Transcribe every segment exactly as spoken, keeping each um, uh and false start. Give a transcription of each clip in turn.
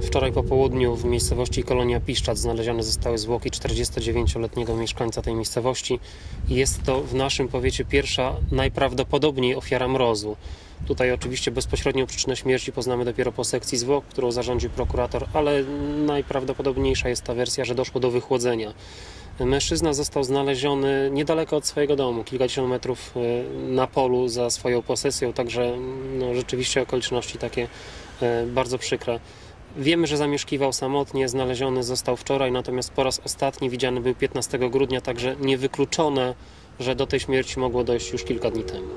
Wczoraj po południu w miejscowości Kolonia Piszczat znalezione zostały zwłoki czterdziestodziewięcioletniego mieszkańca tej miejscowości. Jest to w naszym powiecie pierwsza, najprawdopodobniej ofiara mrozu. Tutaj oczywiście bezpośrednią przyczynę śmierci poznamy dopiero po sekcji zwłok, którą zarządził prokurator, ale najprawdopodobniejsza jest ta wersja, że doszło do wychłodzenia. Mężczyzna został znaleziony niedaleko od swojego domu, kilkadziesiąt metrów na polu za swoją posesją, także no, rzeczywiście okoliczności takie bardzo przykre. Wiemy, że zamieszkiwał samotnie, znaleziony został wczoraj, natomiast po raz ostatni widziany był piętnastego grudnia, także niewykluczone, że do tej śmierci mogło dojść już kilka dni temu.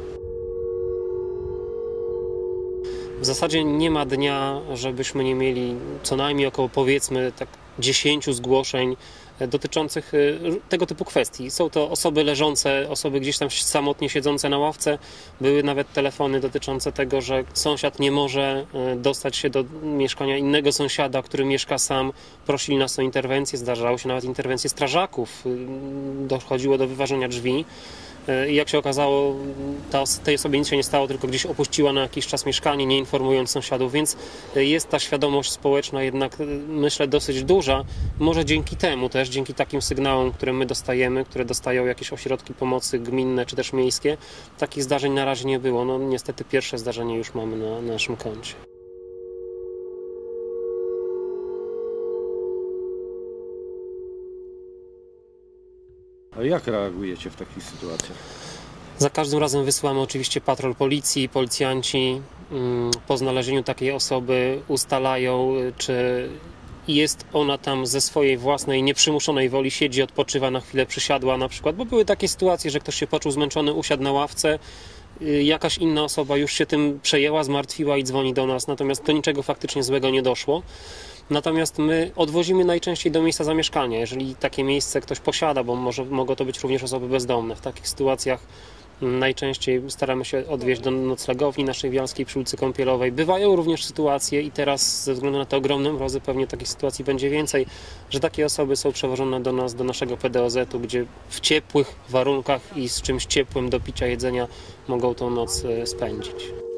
W zasadzie nie ma dnia, żebyśmy nie mieli co najmniej około, powiedzmy, tak dziesięciu zgłoszeń dotyczących tego typu kwestii. Są to osoby leżące, osoby gdzieś tam samotnie siedzące na ławce. Były nawet telefony dotyczące tego, że sąsiad nie może dostać się do mieszkania innego sąsiada, który mieszka sam. Prosili nas o interwencję, zdarzały się nawet interwencje strażaków. Dochodziło do wyważenia drzwi. I jak się okazało, ta, tej osobie nic się nie stało, tylko gdzieś opuściła na jakiś czas mieszkanie, nie informując sąsiadów, więc jest ta świadomość społeczna jednak, myślę, dosyć duża. Może dzięki temu też, dzięki takim sygnałom, które my dostajemy, które dostają jakieś ośrodki pomocy gminne czy też miejskie, takich zdarzeń na razie nie było. No niestety pierwsze zdarzenie już mamy na, na naszym koncie. A jak reagujecie w takich sytuacjach? Za każdym razem wysyłamy oczywiście patrol policji. Policjanci po znalezieniu takiej osoby ustalają, czy jest ona tam ze swojej własnej, nieprzymuszonej woli, siedzi, odpoczywa, na chwilę przysiadła na przykład, bo były takie sytuacje, że ktoś się poczuł zmęczony, usiadł na ławce, jakaś inna osoba już się tym przejęła, zmartwiła i dzwoni do nas, natomiast do niczego faktycznie złego nie doszło. Natomiast my odwozimy najczęściej do miejsca zamieszkania, jeżeli takie miejsce ktoś posiada, bo może, mogą to być również osoby bezdomne. W takich sytuacjach najczęściej staramy się odwieźć do noclegowni naszej wialskiej przy ulicy Kąpielowej. Bywają również sytuacje i teraz ze względu na te ogromne mrozy pewnie takich sytuacji będzie więcej, że takie osoby są przewożone do nas, do naszego P D O Z-u, gdzie w ciepłych warunkach i z czymś ciepłym do picia, jedzenia mogą tą noc spędzić.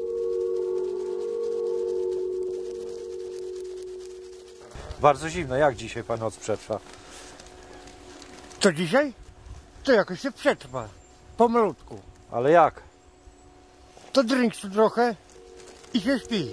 Bardzo zimno. Jak dzisiaj pan noc przetrwa? To dzisiaj? To jakoś się przetrwa. Pomalutku. Ale jak? To drinksu trochę i się śpi.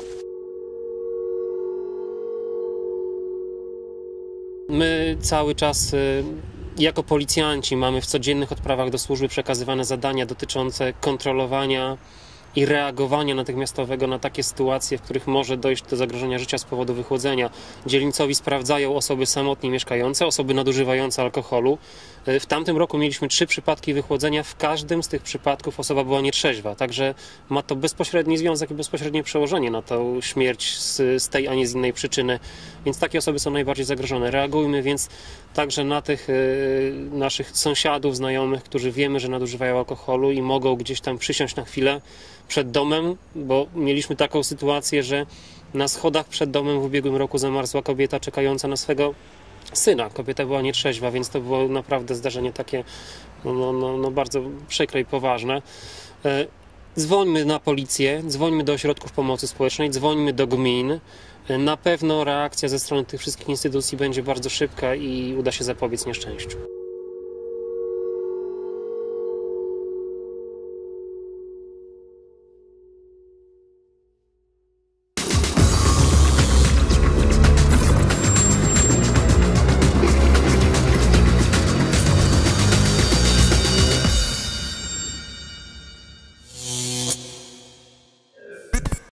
My cały czas jako policjanci mamy w codziennych odprawach do służby przekazywane zadania dotyczące kontrolowania i reagowania natychmiastowego na takie sytuacje, w których może dojść do zagrożenia życia z powodu wychłodzenia. Dzielnicowi sprawdzają osoby samotnie mieszkające, osoby nadużywające alkoholu. W tamtym roku mieliśmy trzy przypadki wychłodzenia. W każdym z tych przypadków osoba była nietrzeźwa, także ma to bezpośredni związek i bezpośrednie przełożenie na tą śmierć z, z tej, a nie z innej przyczyny. Więc takie osoby są najbardziej zagrożone. Reagujmy więc także na tych y, naszych sąsiadów, znajomych, którzy wiemy, że nadużywają alkoholu i mogą gdzieś tam przysiąść na chwilę przed domem, bo mieliśmy taką sytuację, że na schodach przed domem w ubiegłym roku zamarzła kobieta czekająca na swego syna. Kobieta była nietrzeźwa, więc to było naprawdę zdarzenie takie no, no, no bardzo przykre i poważne. Dzwońmy na policję, dzwońmy do ośrodków pomocy społecznej, dzwońmy do gmin. Na pewno reakcja ze strony tych wszystkich instytucji będzie bardzo szybka i uda się zapobiec nieszczęściu.